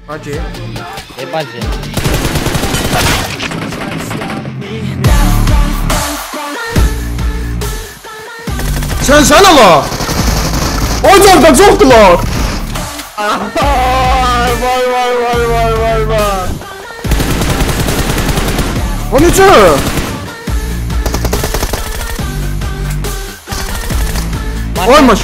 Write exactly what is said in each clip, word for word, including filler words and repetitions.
Bacı. E bacı. Sen sen ala. Ocakta çoktular. Vay vay vay vay vay vay. O nece? Oymuş.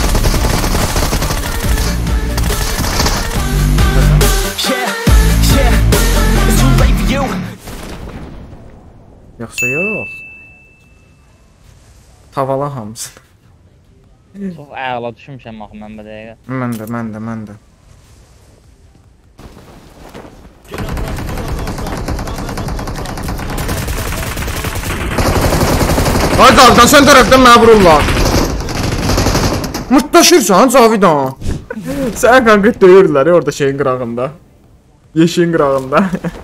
Yoxsa yox. Havala hamısı. Çox əla düşmüşəm axı mən bu dəqiqə. Mən də, mən də, mən də. Ay qaldan sən tərəfdən mənə vururlar. Mırtlaşırsan Cavidan. Sən kanka döyürlər orada şeyin qırağında. Yeşiyin qırağında.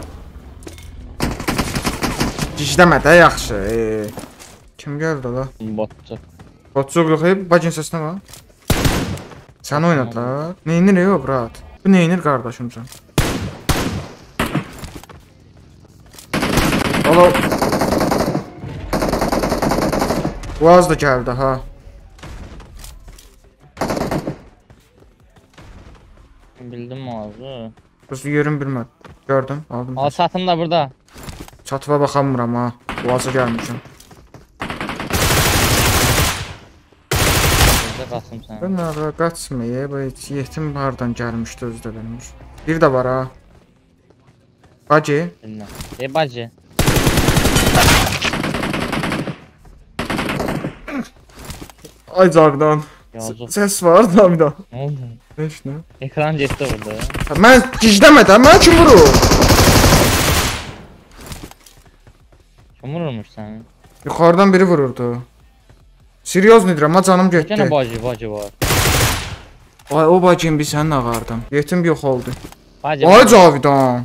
Gicləmə də yaxşı. Ee, kim gəldi la? Botçu. Botçuq yox, bacın səsinə bax. Sən oynatlar. Neynir ey o brat? Bu neynir qardaşım sən? Alo. Boğaz da gəldi ha. Bildim ağzı. Qızı yerim bilmədim. Gördüm, aldım. Al satın da burada. Çatıva baxamıram ha. Boğaza gəlmişəm. Burada qasım sən. Ben ara qaçmayıb, heç yetim hardan gəlmişdi özdə benim. Bir də var ha. Bacı. Bilmem. E bacı. Ay Cagdan. Ses var da bir daha. Ne oldu? Heç nə? Ekran getdi burada. Mən gicləmədən, mən kim vurur? Kim vururmuş səni? Yuxarıdan biri vururdu. Seryoz nedirəm, ha canım getdi. Gene bacı, bacı var. Ay o bacım bir sənin ağardım. Yetim yox oldu. Bacı. Ay Cavidan.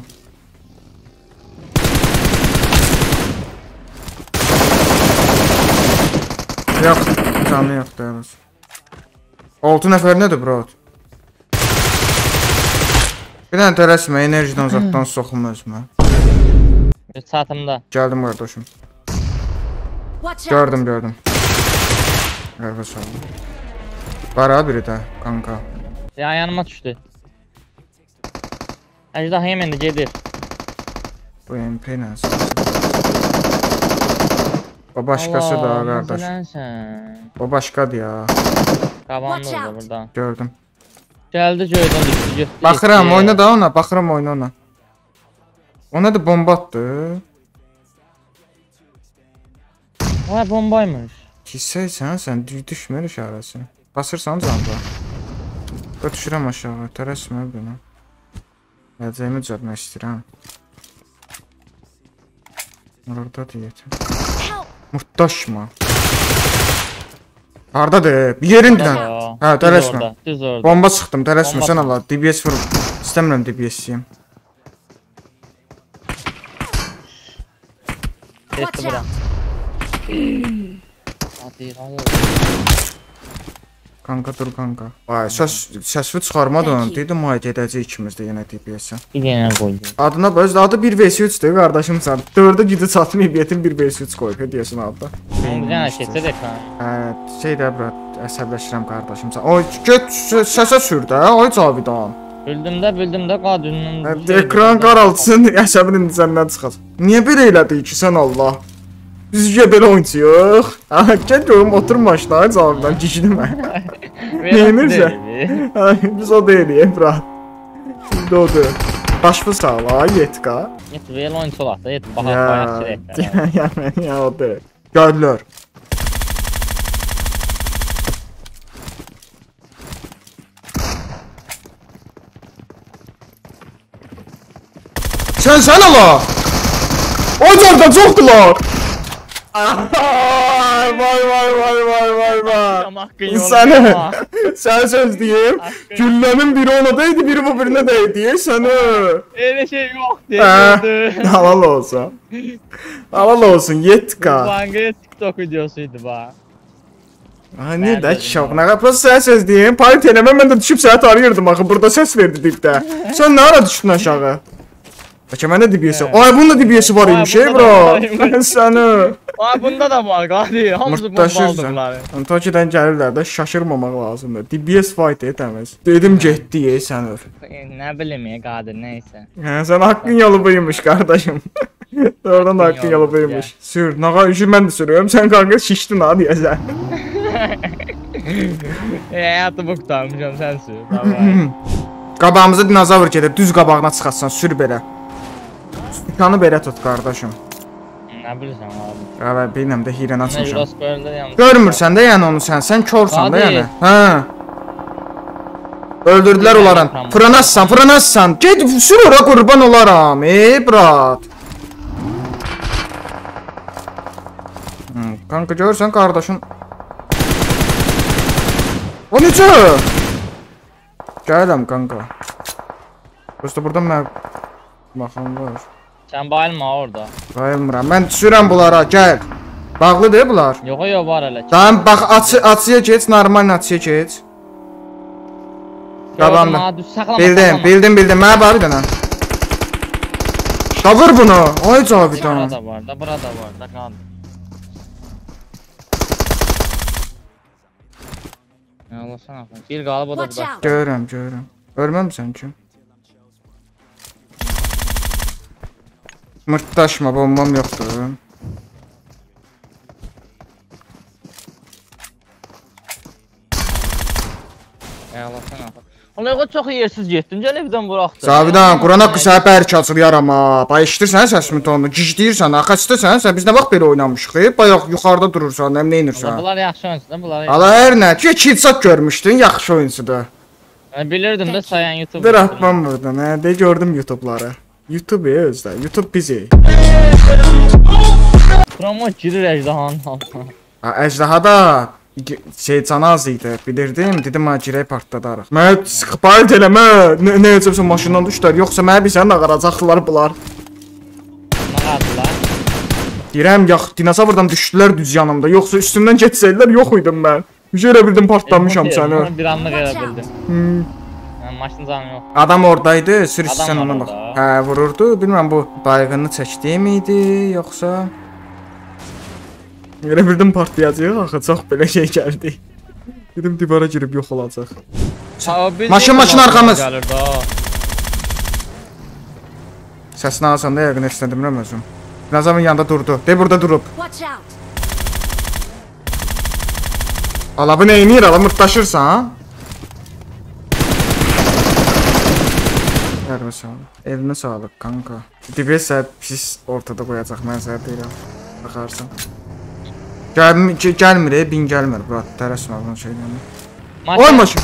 Yox, canlı yox deyəriz. altı nəfər nədir bro? Bir dənə tələsmə, enerjiden uzaqdan soxum özümə. Satımda. Gəldim qardaşım. Gördüm, gördüm. Qərbə sağ ol. Var ha biri də, kanka. Ya yanıma düşdü. Əcdah hemen de gedir. Bu M P nəsə. O başqası da qardaş. O başqadır ya. Qabandı orada burada. Gördüm. Gəldi göydən düşdü, getdi. Baxıram, oyna da ona, baxıram oyna ona. Ona da bomba attı. Vay bombaymış. Hissəysən sən düşmür işarəsi. Basırsan canda. Ötüşürəm aşağı, tərəsmə bunu. Gələcəyimi düzəltmək istəyirəm. Orada deyət. Muhtaşma. Hardadır? Bir yerindən. Hə, tərəsmə. Düz orada. Bomba çıxdım, tərəsmə sən Allah. D B S vurum. İstəmirəm D B S'yim. Getdi bura. Hadi, hadi. Kanka dur kanka. Ay səs səsvi çıxarmadan dedim ay gedəcək ikimiz də yenə D B S-ə. Bir dənə qoydu. Adına bəz adı bir vs üçdür qardaşım sən. dördə gücü çatmayıb yetim bir vs üç qoyub deyəsən adda. Bir dənə keçsə də ekran. Hə, şey də bura əsəbləşirəm qardaşım sən. Oy get səsə sür də, ay Cavidan. Bildim də, bildim də qadının. Ekran qaralsın, əsəbin səndən çıxar. Niyə belə elədik ki sən Allah? Biz ya belə oynayırıq. Ha, gəl görüm otur maşına Cavidan gicdimə. Neymirsən? Biz o deyilik, brat. Şimdi odur. Başlı sağla, yetka. Yet, vel oyun solaq da, yet, baxa bayağı sirəklər. Ya, ya, ya, odur. Gəllər. Sən sən ala! Ocaqda çoxdular! Vay vay vay vay vay vay. Səni, sən söz deyim, güllənin biri ona deydi, biri bu birine deydi, səni. Elə şey yox deyildi. Halal olsun. Halal olsun, yetka. Bankaya TikTok videosuydu ba. Ay nerede şok? Nə qədər sən söz deyim? Panik eləmə, mən də düşüb səni arıyırdım axı. Burada səs verdi dibdə. Sən nə ara düşdün aşağı? Bəlkə məndə D B S. Ay bunun da D B S var imiş, ey bro. Mən səni. Ay bunda da var, qadi. Hamısı bombaldı bunları. Antakiyadan gəlirlər də şaşırmamaq lazımdır. D B S fight et təmiz. Dedim getdi, ey sən öf. Nə bilim, qadi, nəysə. Hə, sən haqqın yolu buymuş qardaşım. Doğrudan da haqqın yolu buymuş. Sür, nağa üşür mən də sürüyorum. Sən kanka şişdin ha deyəsən. Həyatı bu qutarmışam, sən sür. Davay. Qabağımıza dinozavr gedir, düz qabağına çıxasan, sür belə. Sükanı belə tut qardaşım. Nə bilirsən abi? Əvvəl bilməm də hirən açmışam. Görürsən Görmürsən də yəni onu sən, sən korsan da yəni. Hə. Öldürdülər onların. Fırınassan, fırınassan. Get sür ora qurban olaram. Ey brat. Hmm, kanka görürsən qardaşın. O necə? Gələm kanka. Prosta buradan mən baxan var. Sən bayılma orada. Bayılmıram. Mən düşürəm bunlara, gəl. Bağlıdır bunlar. Yox, yox, var elə. Tamam, bax açı açıya geç, normal açıya geç. Qabağımda. Bildim, bildim, bildim. Mənə bax bir dənə. Davır bunu. Ay Cavidan. Burada var da, burada var da, qadi. Allah'san axı. Bir qalıb o da burada. Görürəm, görürəm. Ölməmsən ki? Mırtdaşma, bombam yoxdur. Allah'san axı. Ola çox yersiz getdin, gəl evdən buraxdı. Cavidan, Quran haqqı sənə bərk açılıyaram ha. Bay eşidirsən səsimi tonunu, gicləyirsən, axaçdısan, sən biz nə vaxt belə oynamışıq? Bayaq yuxarıda durursan, nə nəyinirsən? Bunlar yaxşı oyuncudur, bunlar. Ala hər nə, ki kilsat görmüşdün, yaxşı oyuncudur. Mən bilirdim də sayan YouTube. Bir atmam buradan, hə, de gördüm YouTube'ları. YouTube özdə, YouTube bizi. Promo girir əcdahanın altına. Əjdahada şey can az idi, bilirdim, dedim ha girək partladarıq. Mənə sıxpayt eləmə, nə necəsə maşından düşdülər, yoxsa mənə bir səni ağaracaqdılar bunlar. Nağardılar? Deyirəm, yax, dinosavrdan düşdülər düz yanımda, yoxsa üstümdən geçsəydilər, yox idim mən. Görə bildim partlamışam səni. Bir anlıq elə bildim. Maşın canı yox. Adam oradaydı, sürüsən ona bax. Hə, vururdu, bilməm bu baygınını çəkdi idi, yoxsa... Elə bildim partlayacaq, axı çox belə şey gəldi. Dedim divara girib yox olacaq. Maşın, maşın arxamız. Səsini alsam da yəqin heç nə demirəm özüm. Dinozavın yanında durdu. De burada durub. Ala bu neynir? Ala mırtlaşırsan ha? Elimə sağlıq. Elinə sağlıq kanka. D B S pis ortada qoyacaq, mən sənə deyirəm. Baxarsan. Gəl gəlmir, bin gəlmir, bura tərəsmə bunu şeydən. Oy maşın.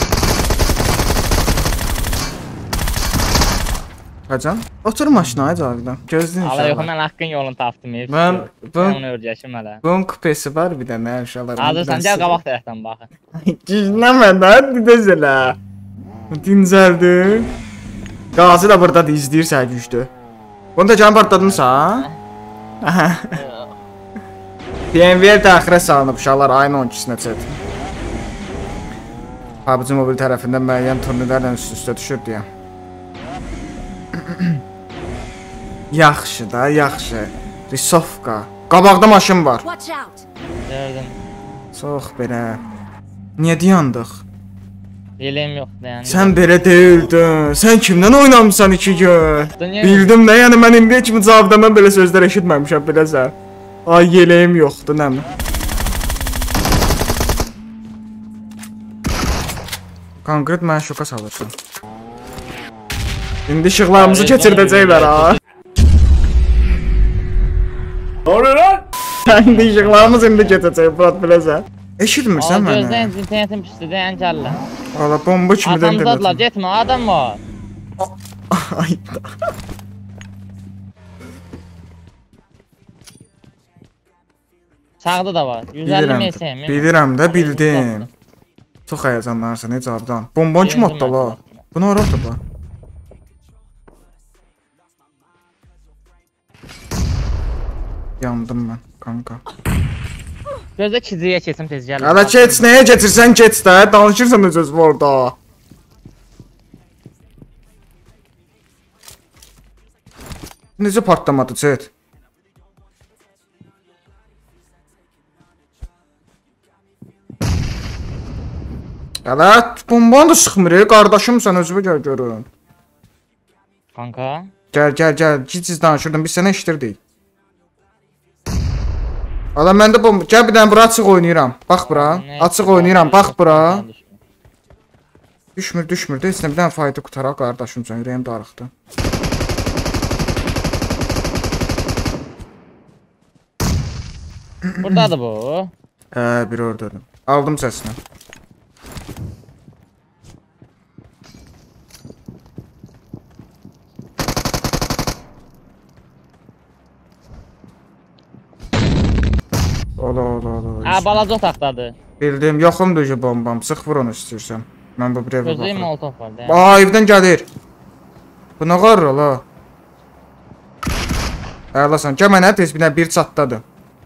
Hacan? Otur maşına Cavidan. Gözləyin inşallah. Allah yox, mən haqqın yolunu tapdım. Mən bunu öyrəşim hələ. Bunun kupesi var bir dənə inşallah. Hazırsan, gəl qabaq tərəfdən baxın. Gizləmə də, dinləz elə. Dincəldin. Qazi da buradadır, izləyir səni gücdü. Bunu da canı partladınsa? P M V təxirə salınıb uşaqlar ayın on ikisinə çət. P U B G mobil tərəfindən müəyyən turnirlərlə üst-üstə düşür deyə. Yaxşı da, yaxşı. Risovka. Qabaqda maşın var. Gördüm. Çox belə. Niyə dayandıq? Yeləyim yoxdur yəni. Sən belə deyildin. Sən kimdən oynamısan iki gün? Bildim də, yəni mən indiyə kimi Cavidandan belə sözlər eşitməmişəm biləsən. Ay yeləyim yoxdur, nəmi? Konkret mənə şoka salırsan. İndi işıqlarımızı keçirdəcəklər ha. Ne oluyor lan? İndi işıqlarımız indi keçəcək, Burat biləsən. Eşitmirsən mənə? Gözdən internetim pisdir, deyən gəllə. Valla bomba kimi də Adamdadırlar, getmə, adam var. Ayda. Sağda da var. yüz əlli M S. Bilirəm də, bildim. Çox həyəcanlanırsan, necə abdan. Bomban kim atdı la? Bunu ora atdı la. Yandım mən, kanka. Gözdə kiziyə keçim tez gəlir. Hələ keç, nəyə keçirsən keç də, danışırsan öz özü orada. Necə partlamadı chat? Hələ bombanı da sıxmır, qardaşım sən özümü gəl görün. Kanka. Gəl, gəl, gəl, ciz danışırdım, biz sənə işdirdik. Ala məndə bomba, gəl bir dənə bura açıq oynayıram. Bax bura, açıq oynayıram, bax bura. Düşmür, düşmür, deyəsən bir dənə fayda qutaraq qardaşım sən, ürəyim darıxdı. Buradadır bu. Hə, biri oradadır. Aldım səsini. Ola, ola, ola. Hə, balaca otaqdadır. Bildim, yoxumdur ki bombam. Sıx vur onu istəyirsən. Mən bu bir evə baxıram. Gözləyim molotof var. Aa, evdən gəlir. Bu nə qarır ola? Əlasan, gəl mənə tez bir dənə bir çatdadır.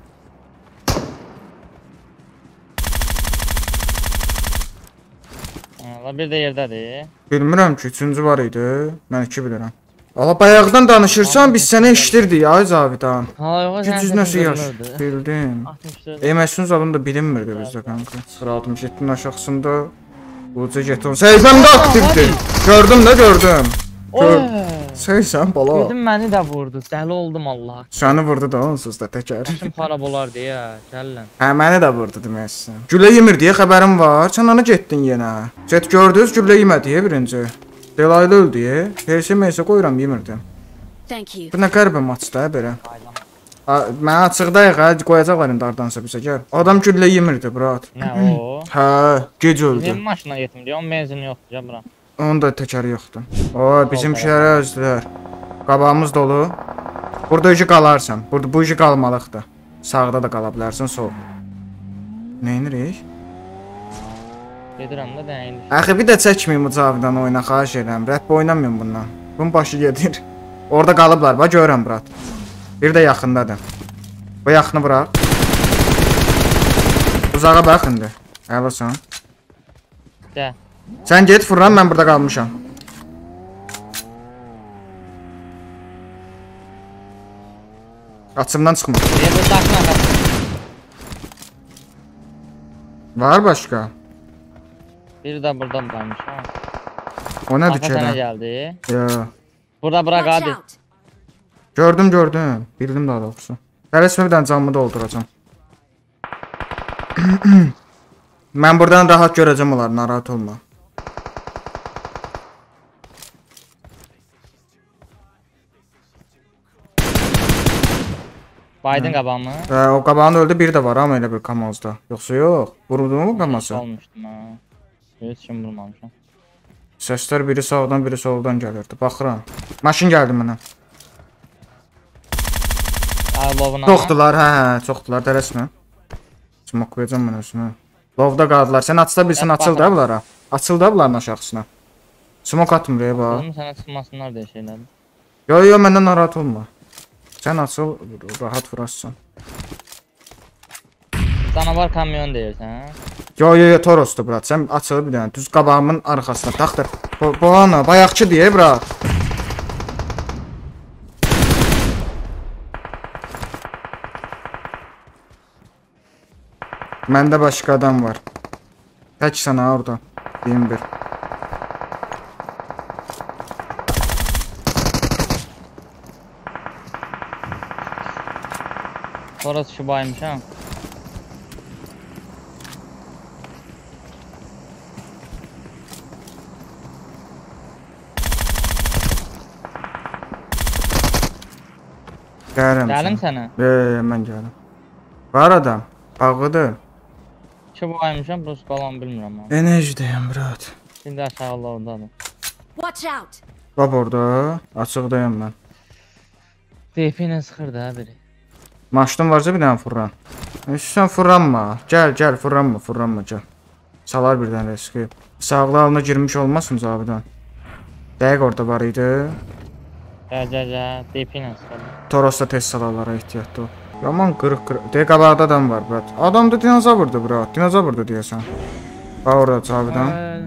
Hala bir də yerdədir. Bilmirəm ki, üçüncü var idi. Mən iki bilirəm. Ala bayaqdan danışırsan biz sənə işdirdik ay Cavidan. Gücüz nəsə yaş. Bildim. Eməsin zalım da bilinmirdi bizdə kanka. altmış yeddinin aşağısında Uca jeton. Seyfəm də aktivdir. Gördüm də gördüm. Seysən bala. Gördüm məni də vurdu. Dəli oldum Allah. Səni vurdu da onsuz da təkər. Başım xarab olar deyə. Gəlin. Hə məni də vurdu deməksən. Gülə yemir deyə xəbərim var. Sən ona getdin yenə. Get gördünüz gülə yemədi birinci. Delaylı öldü deyə. H S M S qoyuram yemirdim. Thank you. Bu nə qəribə maçda belə. Mən açıqdayıq ha, qoyacaqlar indi ardansa bizə gəl. Adam güllə yemirdi brat. Nə o? Hə, gec öldü. Bizim maşına yetim deyə, onun benzini yoxdur ya bura. Onun da təkəri yoxdur. O, bizimkilərə özdülər. Qabağımız dolu. Burada işi qalarsan. Burada bu işi qalmalıqdır. Sağda da qala bilərsən, sol. Neyinirik? Gedirəm də dəyindir. Axı bir də çəkməyim bu Cavidan oyuna, xahiş edirəm. Rəbb oynamayın bundan. Bunun başı gedir. Orada qalıblar, bax görürəm brat. Bir də yaxındadır. Bu yaxını bıraq. Uzağa bax indi. Əlasan. Gəl. Sən get fırlan, mən burada qalmışam. Açımdan çıxma. Bir də daşın arxasında. Var başqa? Bir də burada qalmış ha. O nədir ki? Arxa sənə gəldi. Ya. Burada bırak Watch hadi. out. Gördüm, gördüm. Bildim daha doğrusu. Tələsmə bir dənə canımı dolduracam. Mən buradan rahat görəcəm onları, narahat olma. Baydın qabağımı. Hə, o qabağını öldü, biri də var amma elə bir kamazda. Yoxsa yox. Vurdu mu qaması? Olmuşdum ha. Heç kim vurmamışam. Səslər biri sağdan, biri soldan gəlirdi. Baxıram. Maşın gəldi mənə. Ay lovuna. Çoxdular, hə, hə, çoxdular, tələsmə. Smoke qoyacam mən özümə. Lovda qaldılar. Sən açsa bilsən açıl da bunlara. Açıl da bunların aşağısına. Smoke atmır ya bax. Dedim sənə çıxmasınlar deyə şeylədir. Yo yo məndən narahat olma. Sən açıl, rahat vurasın. Canavar kamyon deyirsən. Yo yo yo Toros'dur brat. Sən açıl bir dənə düz qabağımın arxasına taxdır. Bu, bu ana bayaqçı deyə brat. Məndə başqa adam var. Tək sənə orada. yirmi bir. Orası şu baymış ha. Gəlirəm. Gəlim sənə. Eee mən gəlirəm. Var adam. Bağlıdır. Şu baymışam, burası qalan bilmirəm ha. Enerjidəyəm brat. Bir də aşağıda oradadır. Watch out. Bab orada. Açıqdayım mən. D P ilə sıxır da biri. Maşın varsa bir dənə fırran. Sən fırranma. Gəl, gəl, fırranma, fırranma, gəl. Salar bir dənə riski. Sağlığına girmiş olmasın Cavidan. Dəqiq orada var idi. Gəl, gəl, gəl. D P ilə sıxır. Toros'da test salarlara ehtiyatlı ol. Yaman qırıq qırıq. Deyə qabaqda adam var, brat. Adam da dinozavurdu, brat. Dinozavurdu deyəsən. Bax orada Cavidan.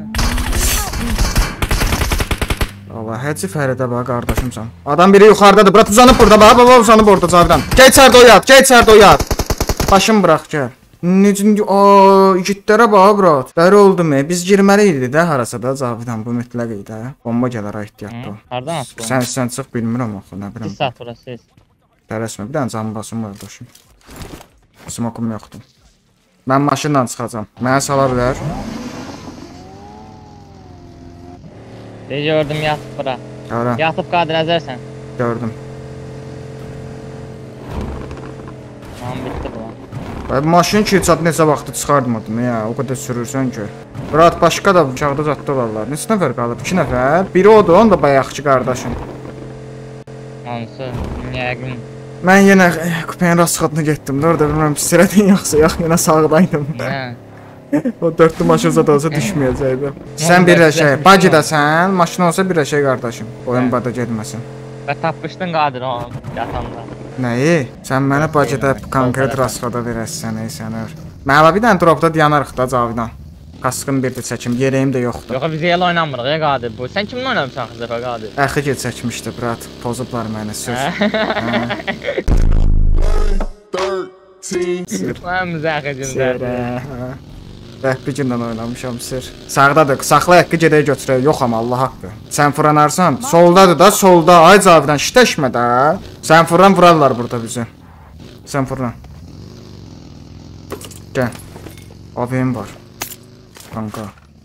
Allah, həci Fəridə bax, qardaşımsan. Adam biri yuxarıdadır, brat. Uzanıb burada, bax, baba uzanıb orada Cavidan. Gəl içəridə o yat, gəl içəridə o yat. Başım bırax, gəl. Necə, aaa, igidlərə bax, brat. Bəri oldu mu? Biz girməli idi də harasa da Cavidan, bu mütləq idi. Bomba gələr, ehtiyatda ol. Hardan atdın? Sən, sən çıx, bilmirəm axı, nə biləm. Bir saat orası. Tələsmə, bir dənə canım basım var, dostum. Smokum yoxdur. Mən maşınla çıxacam. Mənə sala bilər. De gördüm, yatıb bura. Hara? Yatıb qadir əzərsən. Gördüm. Tamam, bitti bu. Bəli, maşın ki, çat necə vaxtı çıxardmadım ya, o qədər sürürsən ki. Brat, başqa da uçaqda zətdə olarlar. Neçə nəfər qalıb? İki nəfər. Biri odur, onu da bayaqçı qardaşım. Hansı? Yəqin. Mən yenə kupenin rast xatına getdim. Orada bilməm pis elədin yoxsa yox, yenə sağdaydım. Nə? O dörtlü maşın zat olsa düşməyəcəkdi. Sən birləşək, bacıdasən, maşın olsa birləşək qardaşım. Oyun bada getməsin. Və tapmışdın qadir onu yatanda. Nəyi? Sən mənə bacıda konkret rast xata verəsən, ey sənər. Mənə bir dənə dropda dayanarıq da Cavidan. Kaskım birdə çəkim, yerəyim də yoxdur. Yox, biz elə oynamırıq ya qadir bu. Sən kiminlə oynamısan xızıra qadir? Əxi gec çəkmişdi, brat. Pozublar məni, sür. Mən müzəxə gündərdir. Rəhbi gündən oynamışam, sir. Sağdadır, saxla haqqı gedək götürək. Yox amma Allah haqqı. Sən fıranarsan, soldadır da, solda. Ay Cavidan, şitəşmə də. Sən fıran, vurarlar burada bizi. Sən fıran. Gəl. Abim var. Kanka.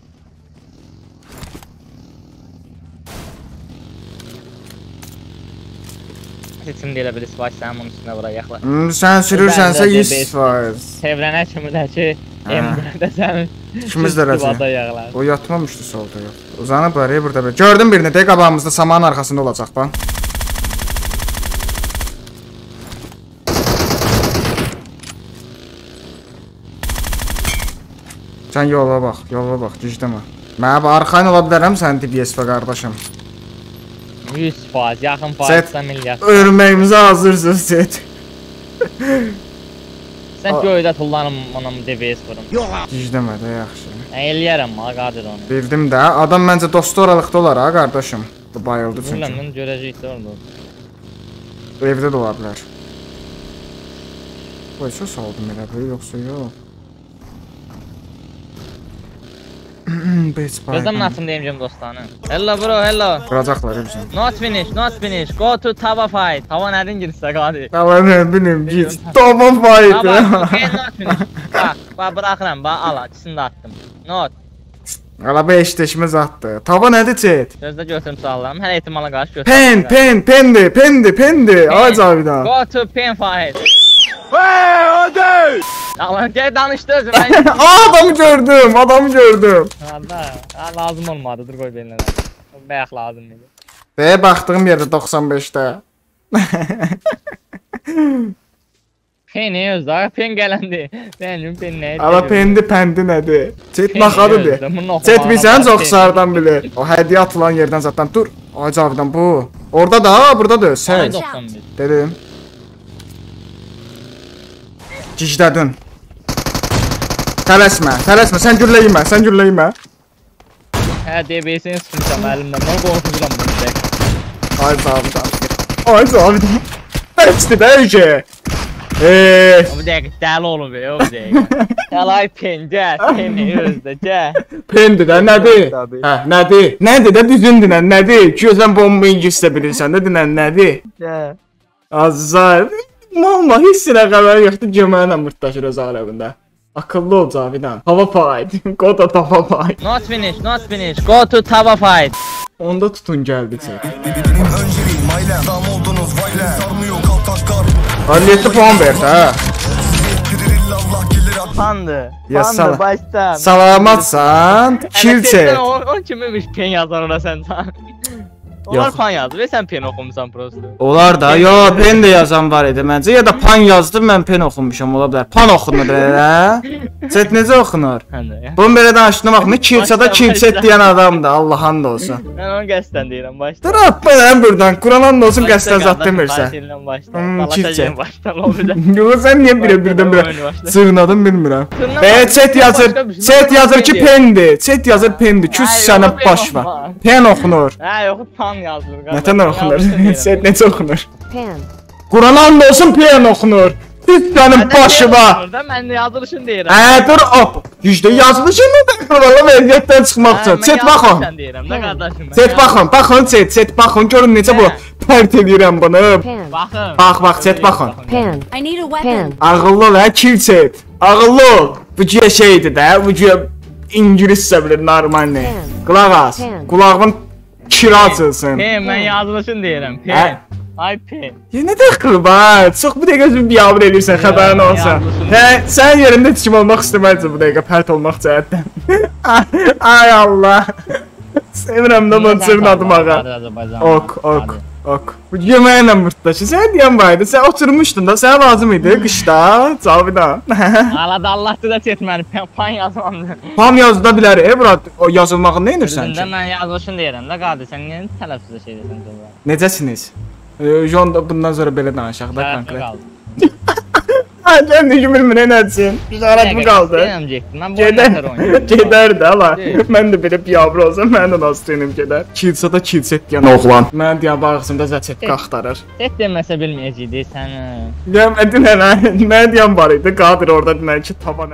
Seçim deyə bilir, svaj sənin onun üstünə vura yaxla. Hmm, sən sürürsənsə yüz faiz. Sevrənə kimi də ki, M dördə sənin İkimiz də rəzi. yağlar. O yatmamışdı solda yox. Uzanıb var ya burada. Gördüm birini də qabağımızda samanın arxasında olacaq bax. Sən yola bax, yola bax, gecdəmə. Mənə bax, arxayn ola bilərəm sən D B S qardaşım. yüz faiz, yaxın faizdən milyard. Ölməyimizə hazırsın, Set. Sən göydə tullanım, ona D B S vurum. Gecdəmə də yaxşı. Mən eləyərəm, ha, qadir onu. Bildim də, adam məncə dostu oralıqda olar, ha, qardaşım. Bu bayıldı çünki. Bilməm, görəcəyik də orada. Evdə də ola bilər. Qoy, çox saldım elə, böyle yoxsa yox. Gözləmin açın deyimcəm dostlarını. Hello bro, hello. Vuracaqlar hepsini. Not finish, not finish. Go to Tava fight. Tava nədən girsə qadir? Tava nə bilim, git. Tava fight. Tava, okay, not finish. Bax, bax, bıraxıram, bax, ala, ikisini də attım. Not. Ala beş deşimiz attı. Tava nədir Cet? Gözdə götürüm sağlam, hər ehtimala qarşı götürüm. Pen, pen, pendi, pendi, pendi. Ay Cavidan. Go to pen fight. Hey, hadi. Allah'ım gel danışdı özüm. Ben... adamı gördüm, adamı gördüm. Hadi, lazım olmadı, dur koy benimle. Bayaq lazım idi. Ve baktığım yerde doksan beşte. Pen ne özdə? Pen gələndi. Benim pen neydi? Ala pendi pendi nədir? Cet baxadıdır. Cet bilsən çox sardan bilir. O hədiyyə atılan yerdən zaten dur. Ay Cavidan bu. Orada da, burada da. Sen. Dedim. Cicdədin. Tələsmə, tələsmə, sən gülləyimə, sən gülləyimə. Hə, D B S-ni sıxmışam əlimdən, mən qorxucuram bunu deyək. Ay Cavidan. Ay Cavidan. Bəsdir də ki. Eee. O bir dəqiq, dəli olun be, o bir dəqiq. Gəlay pen, gəl, peni özdə, gəl. Pendi də, nədir? Hə, nədir? Nədir də düzündür, nədir? Gözən bomba İngilizcə bilirsən, nədir, nədir? Gəl. Azar. Mama hissinə qəbər yoxdur, gömənlə mırtdaşır öz aləmində. Akıllı ol Cavidan. Hava fight. Go to Tava fight. Not finish, not finish. Go to Tava fight. Onda tutun gəldi çək. yeddi puan verdi ha. Pandı. Ya Pandı sala başdan. Salamatsan, kill çək. O, o kimmiş pen yazar ona sən. Onlar Yox. pan yazdı ve sən pen oxumusan prosto. Olar da, yo, pen də yazan var idi məncə. Ya da pan yazdım, mən pen oxumuşam, ola bilər. Pan oxunur elə. Set necə oxunur? Hə də. Bunu belə danışdığına baxma, kilsədə kilset deyən adamdır, Allah'ın da olsun. Mən onu qəsdən deyirəm başda. Dur, ben buradan, Kur'an'ın da olsun qəsdən zat demirsən. Hmm, kilset. Yo, sən niyə birə birdən birə sığınadın bilmirəm. Və set yazır, set yazır ki pendi, set yazır pendi, küs sənə baş var. Pen oxunur. Hə, yox, pan yazılır. Nətən oxunur? Set necə oxunur? Pan. Kur'an'ın da olsun pen oxunur. Küs sənin başı var. Mən yazılışını deyirəm. Hə, dur, hop. Yüzdə yazılışın da valla vəziyyətdən çıxmaq üçün. Set baxın. Set baxın, baxın set, set baxın, görün necə bu pərt edirəm bunu. Pan. Baxın. Bax, bax, set baxın. Pan. I need a weapon. Ağıllı ol, hə, kill set. Ağıllı ol. Bu cüyə şeydir də, bu cüyə ingiliscə bilir, normal ne. Qulaq as, qulağın kira açılsın. Pen, mən yazılışını deyirəm. Hə? Pen. Ay pen. Ya nə dəxil var? Çox bu dəqiqə üzüm biabır eləyirsən, xəbərin olsa. Hə, sənin yerində heç kim olmaq istəməzdi bu dəqiqə pərt olmaq cəhətdən. Ay Allah. Sevirəm də bunu sığınadım ağa. Ok, ok, ok. Bu yeməklə mırtdaşı. Sən deyən vardı, sən oturmuşdun da, sənə lazım idi qışda, Cavidan. Hala da Allah'ta da çetməni, pan yazılandı. Pan yazıda bilər, e, bura o yazılmağını nə edirsən ki? Mən yazılışını deyirəm də, qadı, sən niyə tələffüzə şey deyirsən sonra? Necəsiniz? Jon da bundan sonra belə danışaq da Tərəfli konkret. qaldı. Ha, kendi bilmir nə nəsin? Güzərat mı qaldı? Deyirəm getdim, mən bu oyunu nətər Gedər, oynayayım. gedər də ala. Mən də belə biabır olsam, mən də nasıl deyim gedər. Kilsədə kilset deyən oğlan. Mən deyən bağısında zəçet qaxtarır. Set deməsə bilməyəcəkdik səni. Demədin hələ, nə deyən var idi? Qadir orada dinər ki, taban